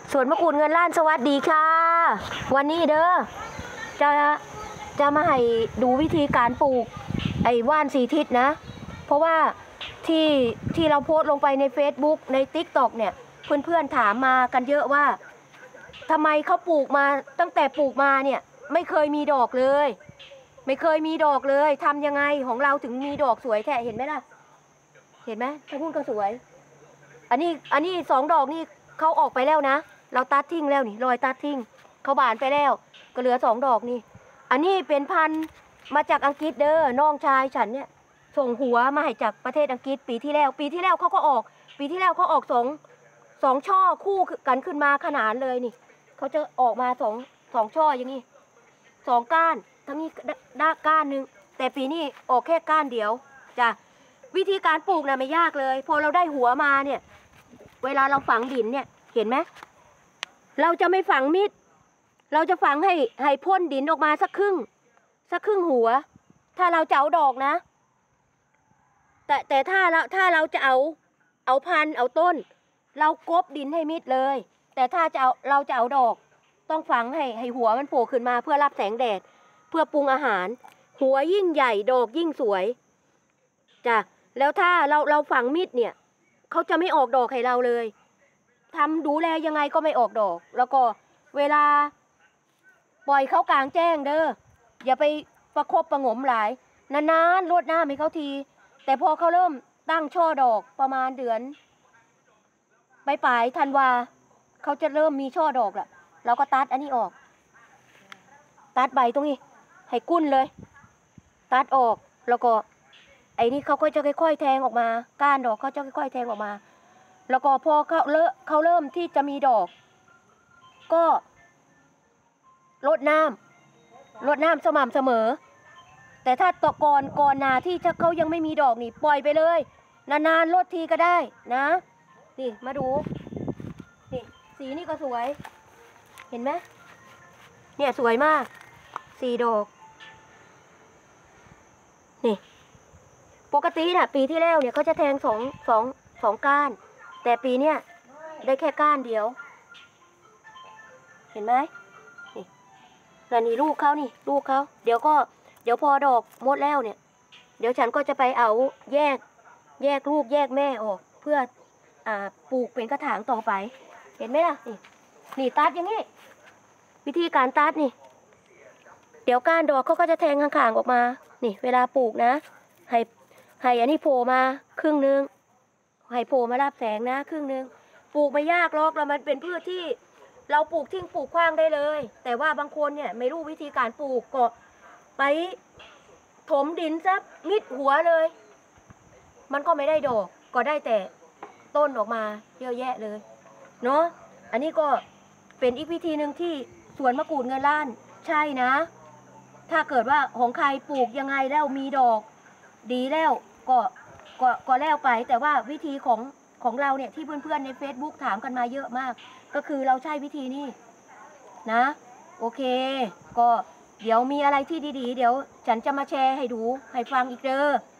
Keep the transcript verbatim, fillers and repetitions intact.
สวนมะกรูดเงินล้านสวัสดีค่ะวันนี้เด้อจะจะมาให้ดูวิธีการปลูกไอ้ว่านสีทิศนะเพราะว่าที่ที่เราโพสต์ลงไปใน Facebook ใน ติ๊กต็อก เนี่ยเพื่อนๆถามมากันเยอะว่าทำไมเขาปลูกมาตั้งแต่ปลูกมาเนี่ยไม่เคยมีดอกเลยไม่เคยมีดอกเลยทำยังไงของเราถึงมีดอกสวยแท้เห็นไหมล่ะเห็นไหมถ้าพูดก็สวยอันนี้อันนี้สองดอกนี่เขาออกไปแล้วนะเราตัดทิ้งแล้วนี่รอยตัดทิ้งเขาบานไปแล้วก็เหลือสองดอกนี่อันนี้เป็นพันธุ์มาจากอังกฤษเด้อน้องชายฉันเนี่ยส่งหัวมาให้จากประเทศอังกฤษปีที่แล้วปีที่แล้วเขาก็ออกปีที่แล้วเขาออกสองสองช่อคู่กันขึ้นมาขนานเลยนี่เขาจะออกมาสองสองช่ออย่างนี้สองก้านทั้งนี้ด้าก้านหนึ่งแต่ปีนี้ออกแค่ก้านเดียวจ้ะวิธีการปลูกนะไม่ยากเลยพอเราได้หัวมาเนี่ยเวลาเราฝังดินเนี่ยเห็นไหมเราจะไม่ฝังมิดเราจะฝังให้ให้พ่นดินออกมาสักครึ่งสักครึ่งหัวถ้าเราจะเอาดอกนะแต่แต่ถ้าเราถ้าเราจะเอาเอาพันธุ์เอาต้นเรากบดินให้มิดเลยแต่ถ้าจะเอาเราจะเอาดอกต้องฝังให้ให้หัวมันโผล่ขึ้นมาเพื่อรับแสงแดดเพื่อปรุงอาหารหัวยิ่งใหญ่ดอกยิ่งสวยจ้ะแล้วถ้าเราเราฝังมิดเนี่ยเขาจะไม่ออกดอกให้เราเลยทำดูแลยังไงก็ไม่ออกดอกแล้วก็เวลาปล่อยเขากลางแจ้งเด้ออย่าไปประคบประงมหลายนานๆรดน้ำให้เขาทีแต่พอเขาเริ่มตั้งช่อดอกประมาณเดือนปลายปลายธันวาเขาจะเริ่มมีช่อดอกละเราก็ตัดอันนี้ออกตัดใบตรงนี้ให้กุ้นเลยตัดออกแล้วก็ไอ้นี่เขาก็จะค่อยๆแทงออกมาก้านดอกเขาจะค่อยๆแทงออกมาแล้วก็พอเขาเลอะเขาเริ่มที่จะมีดอกก็รดน้ำรดน้ำสม่ำเสมอแต่ถ้าตะกอนก่อนนาที่ถ้าเขายังไม่มีดอกนี่ปล่อยไปเลยนานๆรดทีก็ได้นะนี่มาดูนี่สีนี่ก็สวยเห็นไหมเนี่ยสวยมากสีดอกนี่ปกติน่ะปีที่แล้วเนี่ยเขาจะแทงสองสองสองก้านแต่ปีเนี้ยได้แค่ก้านเดียวเห็นไหมนี่แล้วนี่ลูกเขานี่ลูกเขาเดี๋ยวก็เดี๋ยวพอดอกหมดแล้วเนี่ยเดี๋ยวฉันก็จะไปเอาแยกแยกลูกแยกแม่ออกเพื่ออ่าปลูกเป็นกระถางต่อไปเห็นไหมล่ะนี่นี่ตัดอย่างนี้วิธีการตัดนี่เดี๋ยวก้านดอกเขาก็จะแทงข้างๆออกมานี่เวลาปลูกนะให้ให้อันนี้โผล่มาครึ่งนึงให้โผล่มารับแสงนะครึ่งนึงปลูกไม่ยากหรอกแล้วมันเป็นพืชที่เราปลูกทิ้งปลูกขว้างได้เลยแต่ว่าบางคนเนี่ยไม่รู้วิธีการปลูกก็ไปถมดินซะมิดหัวเลยมันก็ไม่ได้ดอกก็ได้แต่ต้นออกมาเยอะแยะเลยเนาะอันนี้ก็เป็นอีกวิธีหนึ่งที่สวนมะกรูดเงินล้านใช่นะถ้าเกิดว่าของใครปลูกยังไงแล้วมีดอกดีแล้วก็ก็ก็แล้วไปแต่ว่าวิธีของของเราเนี่ยที่เพื่อนๆใน Facebook ถามกันมาเยอะมากก็คือเราใช้วิธีนี้นะโอเคก็เดี๋ยวมีอะไรที่ดีๆเดี๋ยวฉันจะมาแชร์ให้ดูให้ฟังอีกเด้อ